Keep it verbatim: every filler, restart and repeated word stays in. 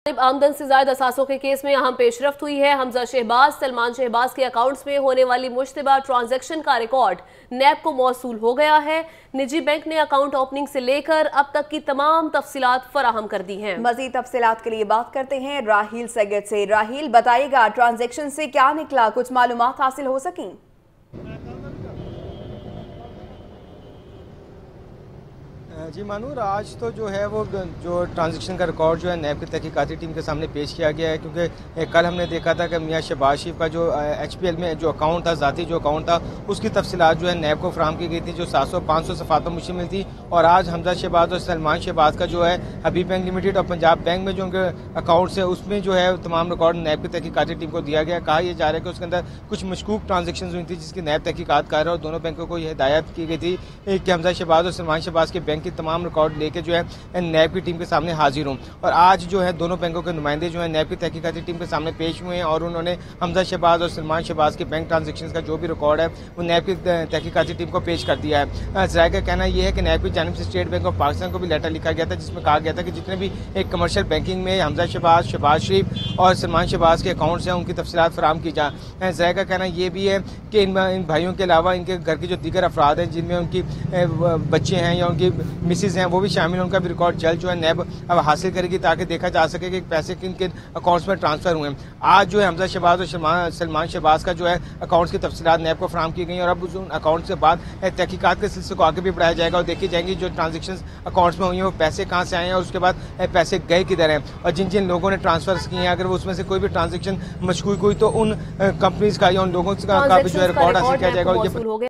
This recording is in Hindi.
आमदन से ज्यादा असासों के केस में अहम पेशरफ्त हुई है। हमजा शहबाज, सलमान शहबाज के अकाउंट्स में होने वाली मुश्तबा ट्रांजैक्शन का रिकॉर्ड नैब को मौसूल हो गया है। निजी बैंक ने अकाउंट ओपनिंग से लेकर अब तक की तमाम तफसीलात फराहम कर दी हैं। मजीद तफसीलात के लिए बात करते हैं राहील सैयद से। राहील, बताइएगा ट्रांजैक्शन से क्या निकला, कुछ मालूमात हासिल हो सकी? जी मानूर, आज तो जो है वो जो ट्रांजैक्शन का रिकॉर्ड जो है नैब की तहकीकाती टीम के सामने पेश किया गया है, क्योंकि कल हमने देखा था कि मियां शहबाज शरीफ का जो एच पी एल में जो अकाउंट था, ज़ाती जो अकाउंट था, उसकी तफसीलात जो है नैब को फराहम की गई थी, जो सात सौ पाँच सौ सफ़ात पर मुश्तमिल थी। और आज हमजा शहबाज और सलमान शहबाज का जो है हबीब बैंक लिमिटेड और पंजाब बैंक में जो उनके अकाउंट्स है उसमें जो है तमाम रिकॉर्ड नैब की तहकीकाती टीम को दिया गया। कहा यह जा रहा है कि उसके अंदर कुछ मशकूक ट्रांजेक्शन हुई थी, जिसकी नैब तहकीकात कर रहा है और दोनों बैंकों को यह हिदायत की गई थी कि हमजा शहबाज और सलमान शहबाज के बैंक की तमाम रिकॉर्ड लेके जो है नैब की टीम के सामने हाजिर हूं। और आज जो है दोनों बैंकों के नुमाइंदे जो है नैब की तहकीकाती टीम के सामने पेश हुए हैं और उन्होंने हमजा शहबाज और सलमान शहबाज के बैंक ट्रांजैक्शंस का जो भी रिकॉर्ड है वो नैब की तहकीकाती टीम को पेश कर दिया है। ज़राए का कहना यह है कि नैब की जानिब से स्टेट बैंक ऑफ पाकिस्तान को भी लेटर लिखा गया था, जिसमें कहा गया था कि जितने भी एक कमर्शियल बैंकिंग में हमजा शहबाज, शहबाज शरीफ और सलमान शहबाज के अकाउंट्स हैं उनकी तफसीलात फराहम की जाए। ज़राए का कहना यह भी है कि इन इन भाइयों के अलावा इनके घर के जो दीगर अफराद हैं, जिनमें उनकी बच्चे हैं या उनकी मिसेज हैं, वो भी शामिल हैं, उनका भी रिकॉर्ड जल्द जो है नैब अब हासिल करेगी ताकि देखा जा सके कि पैसे किन किन अकाउंट्स में ट्रांसफर हुए हैं। आज जो है हमजा शहबाज और सलमान शहबाज का जो है अकाउंट्स की तफसीलात नैब को फराहम की गई और अब उन अकाउंट्स के बाद तहकीकात के सिलसिले को आगे भी बढ़ाया जाएगा और देखी जाएंगी जो ट्रांजेक्शन अकाउंट्स में हुई हैं वो पैसे कहाँ से आए हैं और उसके बाद पैसे गए किधर हैं और जिन जिन लोगों ने ट्रांसफर किए हैं अगर वो उसमें से कोई भी ट्रांजेक्शन मशकूक हुई तो उन कंपनीज का या उन लोगों का भी जो है रिकॉर्ड हासिल किया जाएगा।